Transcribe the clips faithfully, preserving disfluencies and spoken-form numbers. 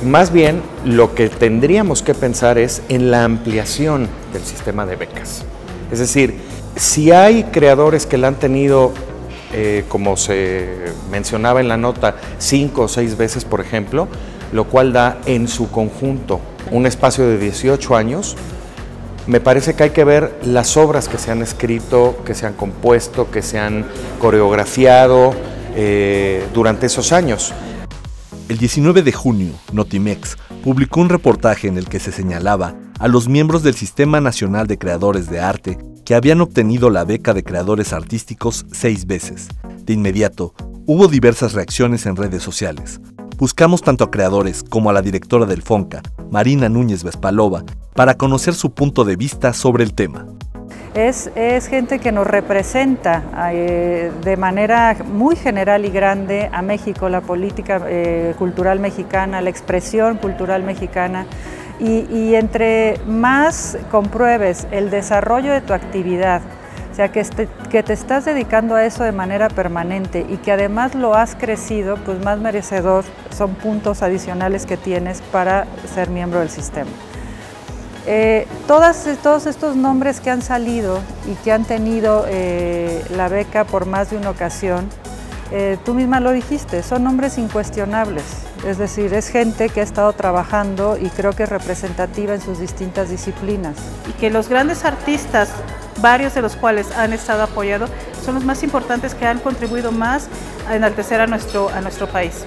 más bien lo que tendríamos que pensar es en la ampliación del sistema de becas. Es decir, si hay creadores que la han tenido, eh, como se mencionaba en la nota, cinco o seis veces, por ejemplo, lo cual da en su conjunto un espacio de dieciocho años, me parece que hay que ver las obras que se han escrito, que se han compuesto, que se han coreografiado eh, durante esos años. El diecinueve de junio, Notimex publicó un reportaje en el que se señalaba a los miembros del Sistema Nacional de Creadores de Arte que habían obtenido la beca de creadores artísticos seis veces. De inmediato, hubo diversas reacciones en redes sociales. Buscamos tanto a creadores como a la directora del FONCA, Marina Núñez Vespalova, para conocer su punto de vista sobre el tema. Es, es gente que nos representa eh, de manera muy general y grande a México, la política eh, cultural mexicana, la expresión cultural mexicana, y, y entre más compruebes el desarrollo de tu actividad, o sea, que, este, que te estás dedicando a eso de manera permanente y que además lo has crecido, pues más merecedor son puntos adicionales que tienes para ser miembro del sistema. Eh, todas, todos estos nombres que han salido y que han tenido eh, la beca por más de una ocasión, eh, tú misma lo dijiste, son nombres incuestionables, es decir, es gente que ha estado trabajando y creo que es representativa en sus distintas disciplinas. Y que los grandes artistas, varios de los cuales han estado apoyados, son los más importantes que han contribuido más a enaltecer a nuestro, a nuestro país.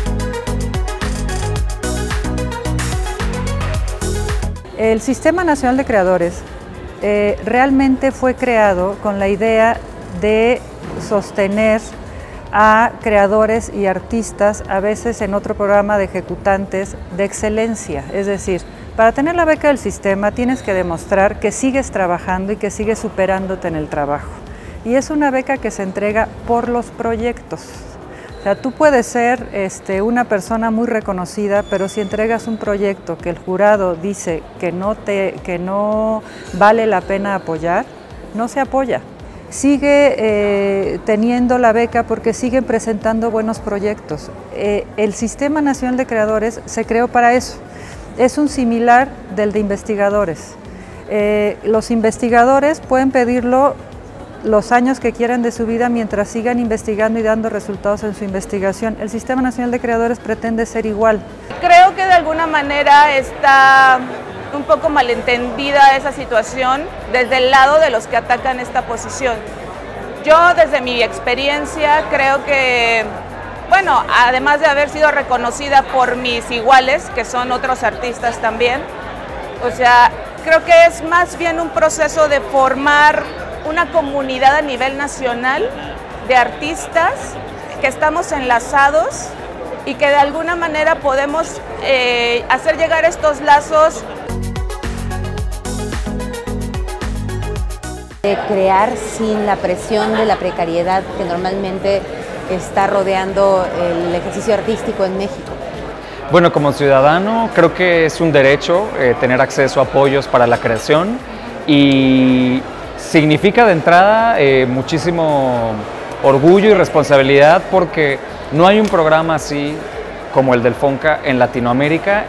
El Sistema Nacional de Creadores eh, realmente fue creado con la idea de sostener a creadores y artistas, a veces en otro programa de ejecutantes, de excelencia. Es decir, para tener la beca del sistema tienes que demostrar que sigues trabajando y que sigues superándote en el trabajo. Y es una beca que se entrega por los proyectos. O sea, tú puedes ser este, una persona muy reconocida, pero si entregas un proyecto que el jurado dice que no, te, que no vale la pena apoyar, no se apoya. Sigue eh, teniendo la beca porque siguen presentando buenos proyectos. Eh, el Sistema Nacional de Creadores se creó para eso. Es un similar del de investigadores. Eh, los investigadores pueden pedirlo los años que quieran de su vida mientras sigan investigando y dando resultados en su investigación. El Sistema Nacional de Creadores pretende ser igual. Creo que de alguna manera está un poco malentendida esa situación desde el lado de los que atacan esta posición. Yo, desde mi experiencia, creo que, bueno, además de haber sido reconocida por mis iguales, que son otros artistas también, o sea, creo que es más bien un proceso de formar una comunidad a nivel nacional de artistas que estamos enlazados y que de alguna manera podemos eh, hacer llegar estos lazos. De crear sin la presión de la precariedad que normalmente está rodeando el ejercicio artístico en México. Bueno, como ciudadano creo que es un derecho eh, tener acceso a apoyos para la creación y significa de entrada eh, muchísimo orgullo y responsabilidad porque no hay un programa así como el del FONCA en Latinoamérica.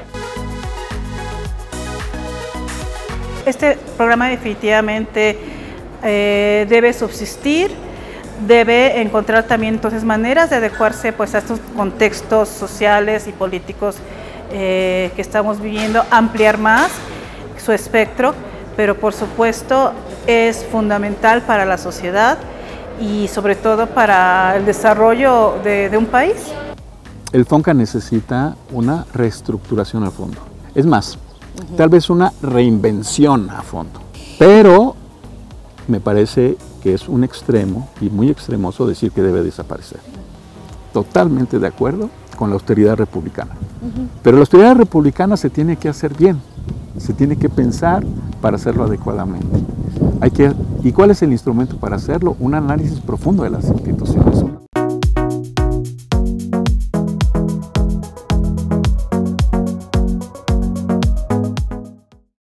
Este programa definitivamente eh, debe subsistir, debe encontrar también entonces maneras de adecuarse pues, a estos contextos sociales y políticos eh, que estamos viviendo, ampliar más su espectro, pero por supuesto es fundamental para la sociedad y sobre todo para el desarrollo de, de un país. El FONCA necesita una reestructuración a fondo. Es más, uh-huh. tal vez una reinvención a fondo. Pero me parece que es un extremo y muy extremoso decir que debe desaparecer. Totalmente de acuerdo con la austeridad republicana. Uh-huh. Pero la austeridad republicana se tiene que hacer bien, se tiene que pensar para hacerlo adecuadamente. Hay que, ¿y cuál es el instrumento para hacerlo? Un análisis profundo de las instituciones.